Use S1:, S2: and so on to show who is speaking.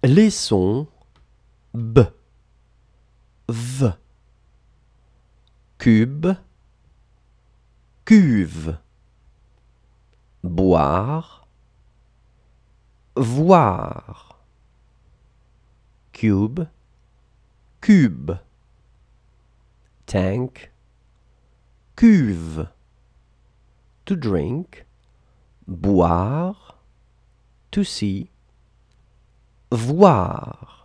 S1: Les sons B, V, cube, cuve, boire, voir, cube, cube, tank, cuve, to drink, boire, to see, voir.